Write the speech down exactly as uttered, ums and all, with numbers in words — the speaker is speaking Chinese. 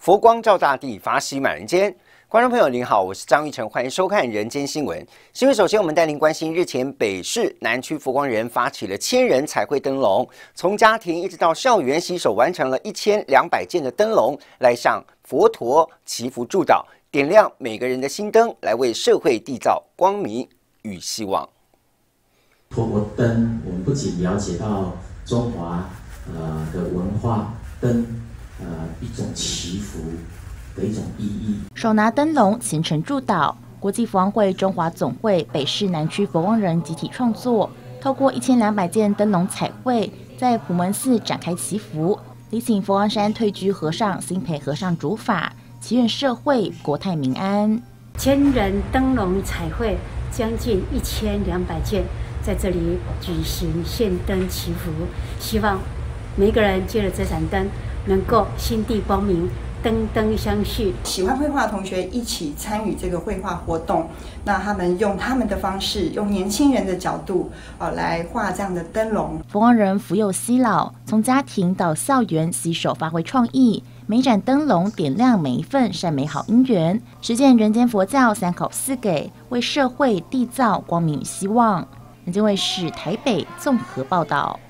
佛光照大地，法喜满人间。观众朋友您好，我是张玉成，欢迎收看《人间新闻》。新闻首先我们带您关心，日前北市南区佛光人发起了千人彩绘灯笼，从家庭一直到校园，携手完成了一千两百件的灯笼，来向佛陀祈福祝祷，点亮每个人的心灯，来为社会缔造光明与希望。 透过灯，我们不仅了解到中华呃的文化，灯呃一种祈福的一种意义。 手拿灯笼虔诚祝祷，国际佛光会中华总会北市南区佛光人集体创作，透过一千两百件灯笼彩绘，在普门寺展开祈福，提醒佛光山退居和尚辛培和尚主法，祈愿社会国泰民安。 千人灯笼彩绘将近一千两百件，在这里举行献灯祈福，希望每个人借着这盏灯，能够心地光明，灯灯相续。 喜欢绘画的同学一起参与这个绘画活动，那他们用他们的方式，用年轻人的角度，呃，来画这样的灯笼。 佛光人扶幼惜老，从家庭到校园，携手发挥创意，每盏灯笼点亮每一份善美好因缘，实践人间佛教三口四给，为社会缔造光明与希望。人间卫视台北综合报道。